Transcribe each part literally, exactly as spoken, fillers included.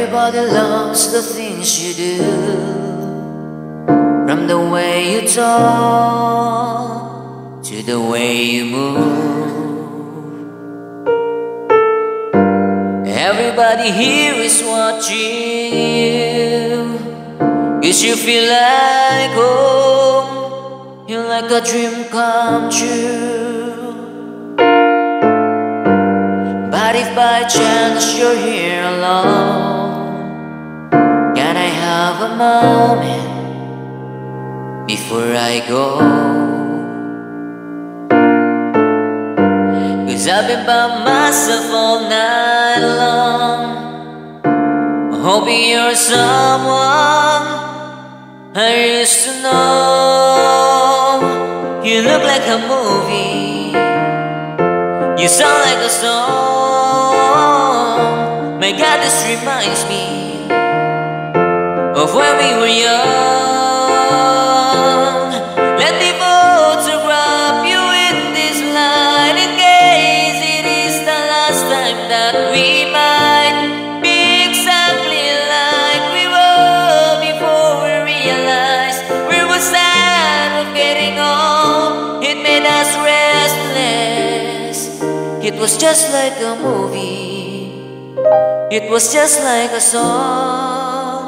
Everybody loves the things you do, from the way you talk to the way you move. Everybody here is watching you, 'cause you feel like home, you're like a dream come true. But if by chance you're here alone, can I have a moment before I go? 'Cause I've been by myself all night long, hoping you're someone I used to know. You look like a movie, you sound like a song. My God, this reminds me of when we were young. Let me photograph you in this light, in case it is the last time that we might be exactly like we were before we realized we were sad of getting old. It made us restless. It was just like a movie, it was just like a song.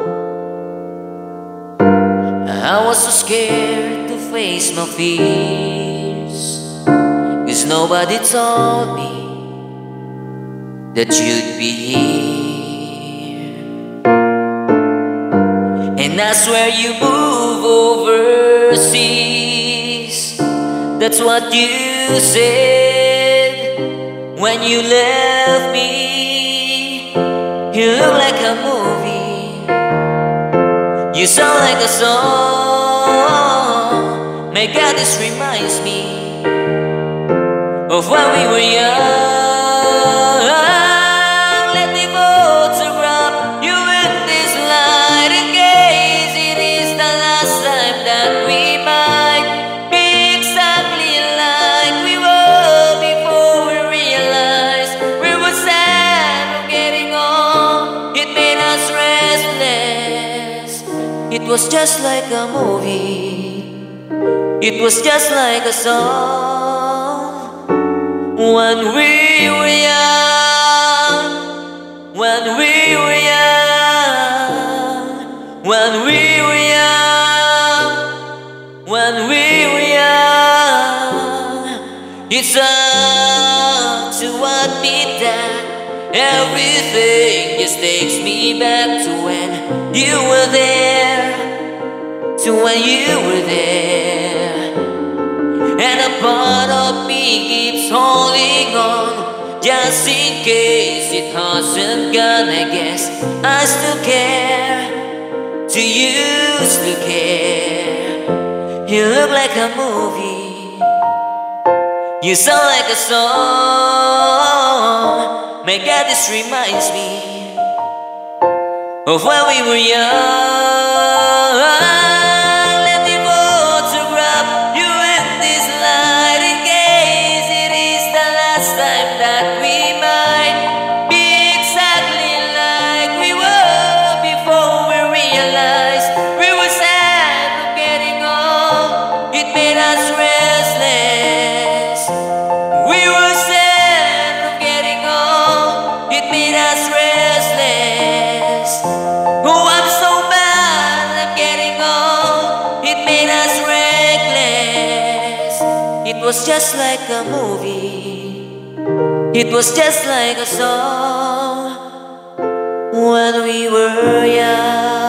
I was so scared to face my fears, 'cause nobody told me that you'd be here. And I swear you move overseas, that's what you said when you left me. You look like a movie, you sound like a song. My God, this reminds me of when we were young. Let me photograph you in this light, in case it is the last time that we might be exactly like we were before we realized we were sad of getting old. It made us restless. It was just like a movie, it was just like a song. When we were young, when we were young, when we were young, when we were young. It's hard to admit that everything just takes me back to when you were there, to when you were there. And a part of me keeps holding on, just in case it hasn't gone. I guess I still care, do you still care? You look like a movie, you sound like a song. My God, this reminds me of when we were young. Let me photograph you in this light, in case it is the last time that we might be exactly like we were before we realized we were sad of getting old. It made us restless. We were sad of getting old. It made us restless. Oh, I'm so bad at getting old. It made us reckless. It was just like a movie, it was just like a song when we were young.